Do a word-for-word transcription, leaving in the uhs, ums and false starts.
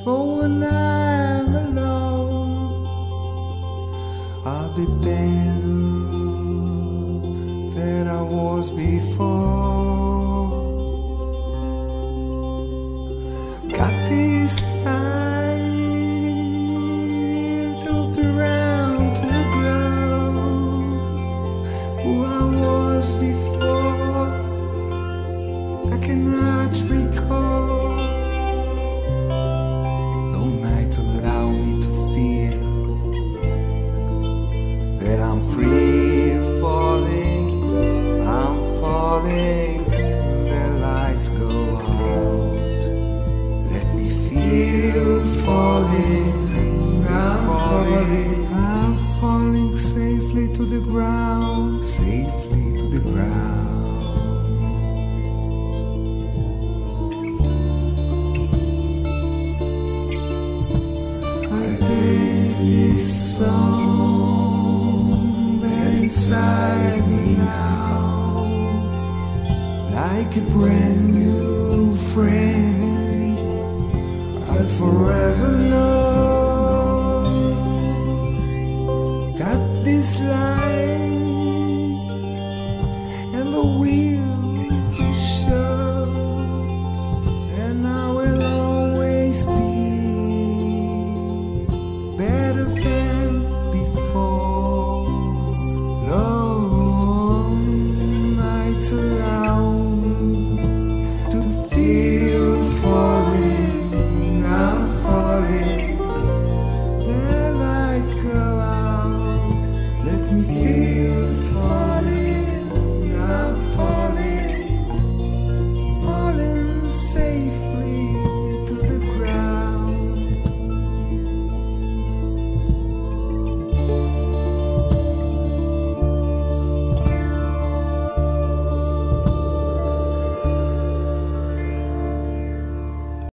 for when I'm alone, I'll be better than I was before. Got this light to be round to grow who I was before. I cannot recall. No night allow me to feel that I'm free falling. I'm falling. The lights go out. Let me feel falling. I'm falling. I'm falling safely to the ground. Safely to the ground. This song that inside me now, like a brand new friend, I'll forever know. Got this light and the wheel to show, and I will always be